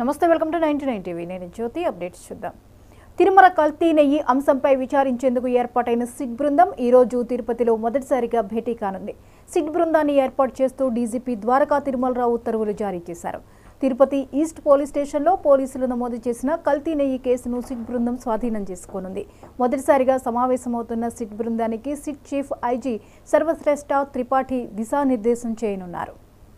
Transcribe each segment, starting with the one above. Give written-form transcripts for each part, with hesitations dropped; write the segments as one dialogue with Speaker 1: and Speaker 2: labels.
Speaker 1: నమస్తే, welcome to 99 TV. నేను జ్యోతి. Updates చూద్దాం. తిరుమల కల్తీ నెయ్యి అంశంపై విచారించేందుకు ఏర్పాటైన సిట్ బృందం ఈ రోజు తిరుపతిలో మొదటిసారిగా భేటీ కానుంది. సిట్ బృందాన్ని ఏర్పాటు చేస్తూ డీజీపీ ద్వారకా తిరుమలరావు ఉత్తర్వులు జారీ చేశారు. తిరుపతి ఈస్ట్ పోలీస్ స్టేషన్లో పోలీసులు నమోదు చేసిన కల్తీ నెయ్యి కేసును సిట్ బృందం స్వాధీనం చేసుకోనుంది. మొదటిసారిగా సమావేశమవుతున్న సిట్ బృందానికి SIT chief IG Sarvashreshtha Tripathi దిశానిర్దేశం చేయనున్నారు.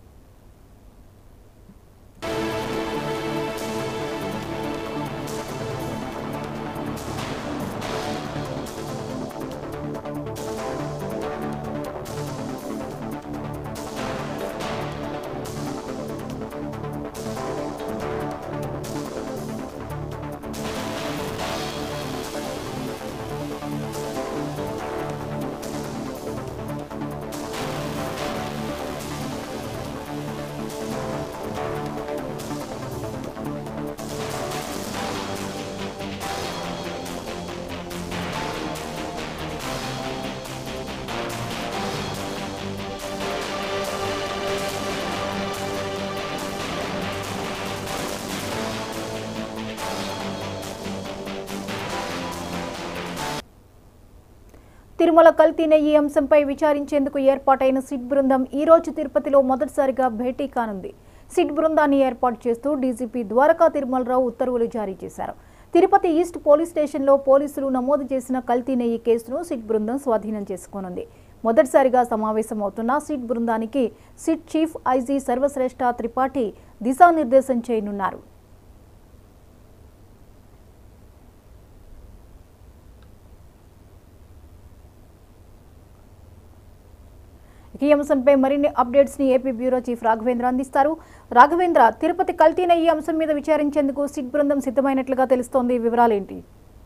Speaker 1: తిరుమల కల్తీ నెయ్యి అంశంపై విచారించేందుకు ఏర్పాటైన సిట్ బృందం ఈ రోజు తిరుపతిలో మొదటిసారిగా భేటీ కానుంది. సిట్ బృందాన్ని ఏర్పాటు చేస్తూ డీజీపీ ద్వారకా తిరుమలరావు ఉత్తర్వులు జారీ చేశారు. తిరుపతి ఈస్ట్ పోలీస్ స్టేషన్లో పోలీసులు నమోదు చేసిన కల్తీ నెయ్యి కేసును సిట్ బృందం స్వాధీనం చేసుకోనుంది. మొదటిసారిగా సమావేశమవుతున్న సిట్ బృందానికి SIT chief IG Sarvashreshtha Tripathi దిశానిర్దేశం చేయనున్నారు. ఈ అంశంపై మరిన్ని అప్డేట్స్ ని ఏపీ బ్యూరో చీఫ్ రాఘవేంద్ర అందిస్తారు. రాఘవేంద్ర, తిరుపతి కల్తీ నెయ్యి అంశం మీద విచారించేందుకు సిట్ బృందం సిద్ధమైనట్లుగా తెలుస్తోంది. వివరాలేంటి?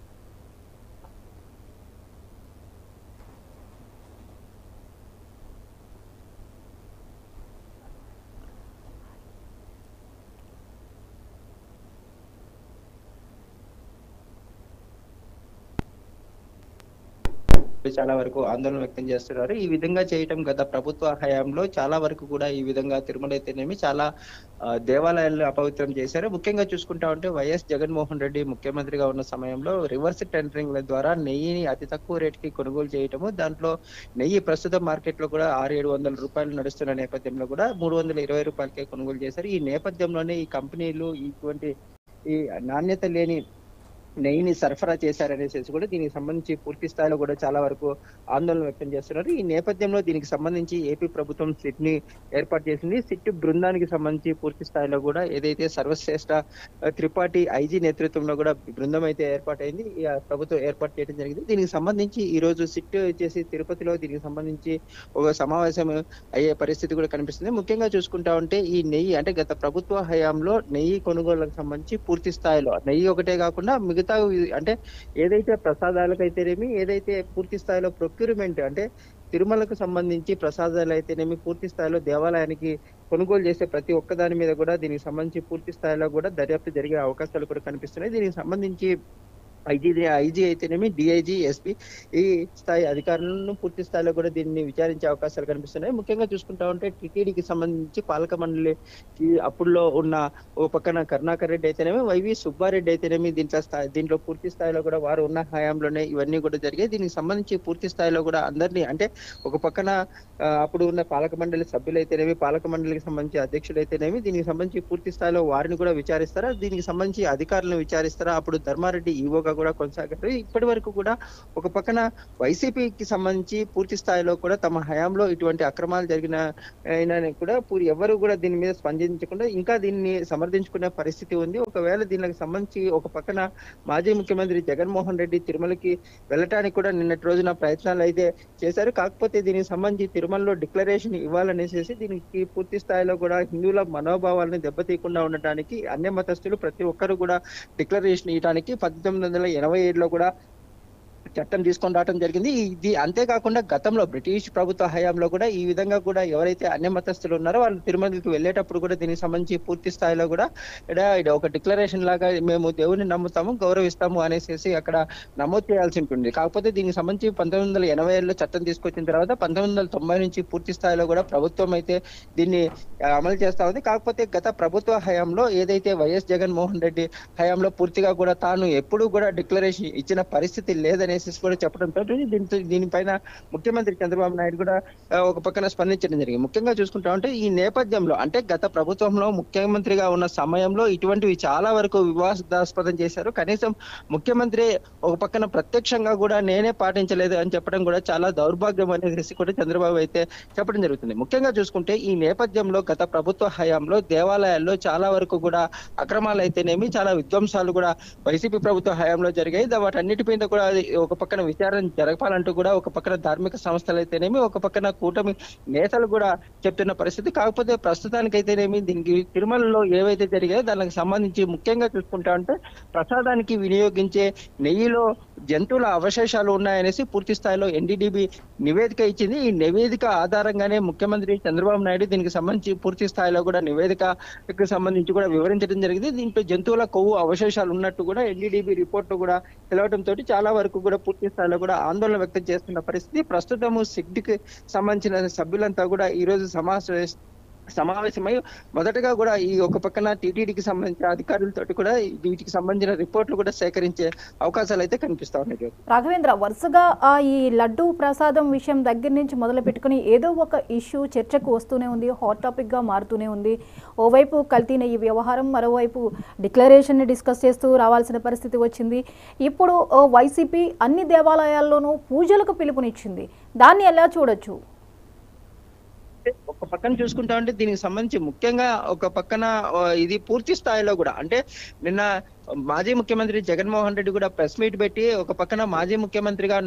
Speaker 2: చాలా వరకు ఆందోళన వ్యక్తం చేస్తున్నారు. ఈ విధంగా చేయటం గత ప్రభుత్వ హయాంలో చాలా వరకు కూడా ఈ విధంగా తిరుమల అయితేనేమి చాలా దేవాలయాలను అపవిత్రం చేశారు. ముఖ్యంగా చూసుకుంటా ఉంటే వైఎస్ జగన్మోహన్ రెడ్డి ముఖ్యమంత్రిగా ఉన్న సమయంలో రివర్స్ టెండరింగ్ల ద్వారా నెయ్యిని అతి తక్కువ రేటుకి కొనుగోలు చేయటము, దాంట్లో నెయ్యి ప్రస్తుతం మార్కెట్ లో కూడా 600-700 రూపాయలు నడుస్తున్న నేపథ్యంలో కూడా 320 రూపాయలకే కొనుగోలు చేశారు. ఈ నేపథ్యంలోనే ఈ కంపెనీలు ఇటువంటి ఈ నాణ్యత లేని నెయ్యిని సరఫరా చేశారనేసి కూడా దీనికి సంబంధించి పూర్తి స్థాయిలో కూడా చాలా వరకు ఆందోళన వ్యక్తం చేస్తున్నారు. ఈ నేపథ్యంలో దీనికి సంబంధించి ఏపీ ప్రభుత్వం సిట్ ని ఏర్పాటు చేసింది. సిట్ బృందానికి సంబంధించి పూర్తి స్థాయిలో కూడా ఏదైతే సర్వశ్రేష్ఠ త్రిపాఠి ఐజీ నేతృత్వంలో కూడా బృందం అయితే ఏర్పాటైంది, ప్రభుత్వం ఏర్పాటు చేయడం జరిగింది. దీనికి సంబంధించి ఈ రోజు సిట్ వచ్చేసి తిరుపతిలో దీనికి సంబంధించి ఒక సమావేశం అయ్యే పరిస్థితి కూడా కనిపిస్తుంది. ముఖ్యంగా చూసుకుంటా ఉంటే ఈ నెయ్యి అంటే గత ప్రభుత్వ హయాంలో నెయ్యి కొనుగోళ్లకు సంబంధించి పూర్తి స్థాయిలో నెయ్యి ఒకటే కాకుండా మిగతా అంటే ఏదైతే ప్రసాదాలకు అయితేనేమి, ఏదైతే పూర్తి స్థాయిలో ప్రొక్యూర్మెంట్ అంటే తిరుమలకు సంబంధించి ప్రసాదాలు అయితేనేమి పూర్తి స్థాయిలో దేవాలయానికి కొనుగోలు చేసే ప్రతి ఒక్క దాని మీద కూడా దీనికి సంబంధించి పూర్తి స్థాయిలో కూడా దర్యాప్తు జరిగే అవకాశాలు కూడా కనిపిస్తున్నాయి. దీనికి సంబంధించి ఐజీ అయితేనేమి డిఐజీ ఎస్పీ ఈ స్థాయి అధికారులను పూర్తి స్థాయిలో కూడా దీన్ని విచారించే అవకాశాలు కనిపిస్తున్నాయి. ముఖ్యంగా చూసుకుంటా ఉంటే టిటిడికి సంబంధించి పాలక మండలికి అప్పుడులో ఉన్న ఓ పక్కన కరుణాకర్ రెడ్డి అయితేనేమి, వైవి సుబ్బారెడ్డి అయితేనేమి దీంట్లో పూర్తి స్థాయిలో కూడా వారు ఉన్న హయాంలోనే ఇవన్నీ కూడా జరిగాయి. దీనికి సంబంధించి పూర్తి స్థాయిలో కూడా అందరినీ అంటే ఒక పక్కన అప్పుడు ఉన్న పాలక మండలి సభ్యులు అయితేనేమి, పాలక మండలికి సంబంధించి అధ్యక్షులు అయితేనేమి, దీనికి సంబంధించి పూర్తి స్థాయిలో వారిని కూడా విచారిస్తారా, దీనికి సంబంధించి అధికారులను విచారిస్తారా. అప్పుడు ధర్మారెడ్డి ఈవోగా కూడా కొనసాగారు. ఇప్పటి వరకు కూడా ఒక పక్కన వైసీపీకి సంబంధించి పూర్తి స్థాయిలో కూడా తమ హయాంలో ఇటువంటి అక్రమాలు జరిగిన కూడా ఎవరు కూడా దీని మీద స్పందించకుండా ఇంకా దీన్ని సమర్థించుకునే పరిస్థితి ఉంది. ఒకవేళ దీనికి సంబంధించి ఒక పక్కన మాజీ ముఖ్యమంత్రి జగన్మోహన్ రెడ్డి తిరుమలకి వెళ్ళటానికి కూడా నిన్నటి రోజున ప్రయత్నాలు అయితే చేశారు. కాకపోతే దీనికి సంబంధించి తిరుమలలో డిక్లరేషన్ ఇవ్వాలనేసి దీనికి పూర్తి స్థాయిలో కూడా హిందువుల మనోభావాలను దెబ్బతీయకుండా ఉండటానికి అన్య మతస్థులు ప్రతి ఒక్కరు కూడా డిక్లరేషన్ ఇవ్వడానికి 1987లో కూడా చట్టం తీసుకొని రావడం జరిగింది. ఇది అంతేకాకుండా గతంలో బ్రిటిష్ ప్రభుత్వ హయాంలో కూడా ఈ విధంగా కూడా ఎవరైతే అన్య మతస్థులు ఉన్నారో వాళ్ళు తిరుమలకి వెళ్ళేటప్పుడు కూడా దీనికి సంబంధించి పూర్తి స్థాయిలో కూడా ఇది ఒక డిక్లరేషన్ లాగా మేము దేవుని నమ్ముతాము, గౌరవిస్తాము అనేసి అక్కడ నమోదు చేయాల్సి ఉంటుంది. కాకపోతే దీనికి సంబంధించి 1980లో చట్టం తీసుకొచ్చిన తర్వాత 1990 నుంచి పూర్తి స్థాయిలో కూడా ప్రభుత్వం అయితే దీన్ని అమలు చేస్తా ఉంది. కాకపోతే గత ప్రభుత్వ హయాంలో ఏదైతే వైఎస్ జగన్మోహన్ రెడ్డి హయాంలో పూర్తిగా కూడా తాను ఎప్పుడూ కూడా డిక్లరేషన్ ఇచ్చిన పరిస్థితి లేదనేసి కూడా చెప్పడంతో దీనిపైన ముఖ్యమంత్రి చంద్రబాబు నాయుడు కూడా ఒక పక్కన స్పందించడం జరిగింది. ముఖ్యంగా చూసుకుంటా ఉంటే ఈ నేపథ్యంలో అంటే గత ప్రభుత్వంలో ముఖ్యమంత్రిగా ఉన్న సమయంలో ఇటువంటివి చాలా వరకు వివాదాస్పదం చేశారు. కనీసం ముఖ్యమంత్రి ఒక పక్కన ప్రత్యక్షంగా కూడా నేనే పాటించలేదు అని చెప్పడం కూడా చాలా దౌర్భాగ్యం అనేసి కూడా చంద్రబాబు అయితే చెప్పడం జరుగుతుంది. ముఖ్యంగా చూసుకుంటే ఈ నేపథ్యంలో గత ప్రభుత్వ హయాంలో దేవాలయాల్లో చాలా వరకు కూడా అక్రమాలు అయితేనేమి చాలా విధ్వంసాలు కూడా వైసీపీ ప్రభుత్వ హయాంలో జరిగాయి. వాటన్నిటిపైన కూడా ఒక పక్కన విచారణ జరపాలంటూ కూడా ఒక పక్కన ధార్మిక సంస్థలు అయితేనేమి ఒక పక్కన కూటమి నేతలు కూడా చెప్తున్న పరిస్థితి. కాకపోతే ప్రస్తుతానికైతేనేమి దీనికి తిరుమలలో ఏవైతే జరిగాయో దానికి సంబంధించి ముఖ్యంగా చూసుకుంటా ఉంటే ప్రసాదానికి వినియోగించే నెయ్యిలో జంతువుల అవశేషాలు ఉన్నాయనేసి పూర్తి స్థాయిలో ఎన్డీడీబీ నివేదిక ఇచ్చింది. ఈ నివేదిక ఆధారంగానే ముఖ్యమంత్రి చంద్రబాబు నాయుడు దీనికి సంబంధించి పూర్తి స్థాయిలో కూడా నివేదికకు సంబంధించి కూడా వివరించడం జరిగింది. దీంట్లో జంతువుల కొవ్వు అవశేషాలు ఉన్నట్టు కూడా ఎన్డీడీబీ రిపోర్ట్ కూడా తెలవడంతో చాలా వరకు కూడా పూర్తి స్థాయిలో కూడా ఆందోళన వ్యక్తం చేస్తున్న పరిస్థితి. ప్రస్తుతము సిగ్కి సంబంధించిన సభ్యులంతా కూడా ఈ రోజు సమావేశమై మొదటగా కూడా ఈ ఒక పక్కన టీటీడీకి సంబంధించిన అధికారులతో కూడా వీటికి సంబంధించిన రిపోర్ట్లు కూడా సేకరించే అవకాశాలు అయితే కనిపిస్తా ఉన్నాయి.
Speaker 1: రాఘవేంద్ర, వరుసగా ఈ లడ్డు ప్రసాదం విషయం దగ్గర నుంచి మొదలు పెట్టుకుని ఏదో ఒక ఇష్యూ చర్చకు వస్తూనే ఉంది, హాట్ టాపిక్ గా మారుతూనే ఉంది. ఓవైపు కల్తీ నెయ్యి వ్యవహారం, మరోవైపు డిక్లరేషన్ ని డిస్కస్ చేస్తూ రావాల్సిన పరిస్థితి వచ్చింది. ఇప్పుడు వైసీపీ అన్ని దేవాలయాల్లోనూ పూజలకు పిలుపునిచ్చింది. దాన్ని ఎలా చూడొచ్చు?
Speaker 2: ఒక పక్కన చూసుకుంటా ఉంటే దీనికి సంబంధించి ముఖ్యంగా ఒక పక్కన ఇది పూర్తి స్థాయిలో కూడా అంటే నిన్న మాజీ ముఖ్యమంత్రి జగన్మోహన్ రెడ్డి కూడా ప్రెస్ మీట్ పెట్టి ఒక పక్కన మాజీ ముఖ్యమంత్రిగా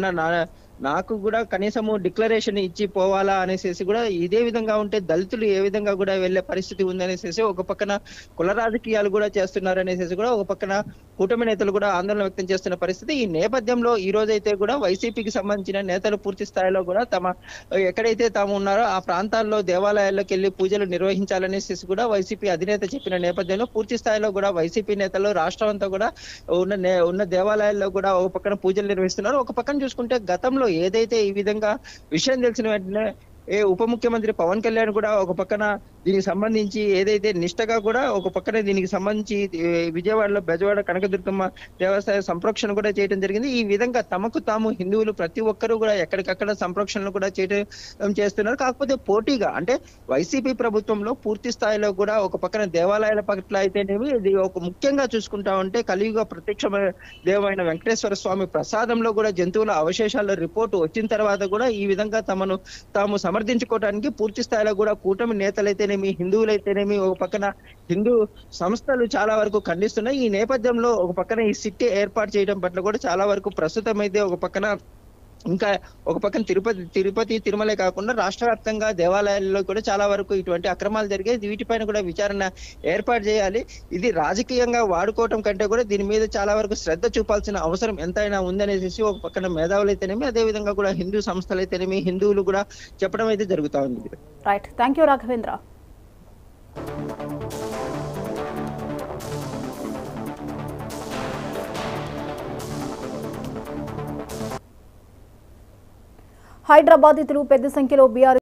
Speaker 2: నాకు కూడా కనీసము డిక్లరేషన్ ఇచ్చి పోవాలా అనేసి కూడా ఇదే విధంగా ఉంటే దళితులు ఏ విధంగా కూడా వెళ్లే పరిస్థితి ఉందనేసి ఒక పక్కన కుల రాజకీయాలు కూడా చేస్తున్నారు అనేసి కూడా ఒక పక్కన కూటమి నేతలు కూడా ఆందోళన వ్యక్తం చేస్తున్న పరిస్థితి. ఈ నేపథ్యంలో ఈ రోజైతే కూడా వైసీపీకి సంబంధించిన నేతలు పూర్తి స్థాయిలో కూడా ఎక్కడైతే తాము ఉన్నారో ఆ ప్రాంతాల్లో దేవాలయాల్లోకి వెళ్లి పూజలు నిర్వహించాలనేసి కూడా వైసీపీ అధినేత చెప్పిన నేపథ్యంలో పూర్తి స్థాయిలో కూడా వైసీపీ నేతలు రాష్ట్రం అంతా కూడా ఉన్న దేవాలయాల్లో కూడా ఒక పక్కన పూజలు నిర్వహిస్తున్నారు. ఒక పక్కన చూసుకుంటే గతంలో ఏదైతే ఈ విధంగా విషయం తెలిసిన వెంటనే ఉప ముఖ్యమంత్రి పవన్ కళ్యాణ్ కూడా ఒక పక్కన దీనికి సంబంధించి ఏదైతే నిష్టగా కూడా ఒక పక్కన దీనికి సంబంధించి విజయవాడలో బెజవాడ కనకదుర్గమ్మ దేవస్థాన సంరక్షణ కూడా చేయడం జరిగింది. ఈ విధంగా తమకు తాము హిందువులు ప్రతి ఒక్కరూ కూడా ఎక్కడికక్కడ సంరక్షణలు కూడా చేస్తున్నారు. కాకపోతే పోటీగా అంటే వైసీపీ ప్రభుత్వంలో పూర్తి స్థాయిలో కూడా ఒక పక్కన దేవాలయాల పట్ల అయితేనేమి ఇది ఒక ముఖ్యంగా చూసుకుంటా ఉంటే కలియుగ ప్రత్యక్ష దేవమైన వెంకటేశ్వర స్వామి ప్రసాదంలో కూడా జంతువుల అవశేషాల రిపోర్టు వచ్చిన తర్వాత కూడా ఈ విధంగా తాము సమర్థించుకోవడానికి పూర్తి స్థాయిలో కూడా కూటమి నేతలైతేనేమి హిందువులైతేనేమి ఒక పక్కన హిందూ సంస్థలు చాలా వరకు ఖండిస్తున్నాయి. ఈ నేపథ్యంలో ఒక పక్కన ఈ సిట్టి ఏర్పాటు చేయడం పట్ల కూడా చాలా వరకు ప్రస్తుతం అయితే ఒక పక్కన ఇంకా ఒక పక్కన తిరుపతి తిరుమలే కాకుండా రాష్ట్ర వ్యాప్తంగా దేవాలయాల్లో కూడా చాలా వరకు ఇటువంటి అక్రమాలు జరిగాయి. వీటిపైన కూడా విచారణ ఏర్పాటు చేయాలి. ఇది రాజకీయంగా వాడుకోవటం కంటే కూడా దీని మీద చాలా వరకు శ్రద్ధ చూపాల్సిన అవసరం ఎంతైనా ఉందనేసి ఒక పక్కన మేధావులు అయితేనేమి అదే విధంగా కూడా హిందూ సంస్థలు అయితేనేమి హిందువులు కూడా చెప్పడం అయితే జరుగుతా ఉంది.
Speaker 1: Right, thank you Raghavendra. Hyderabad పెద్ద సంఖ్యలో బీఆర్ఎస్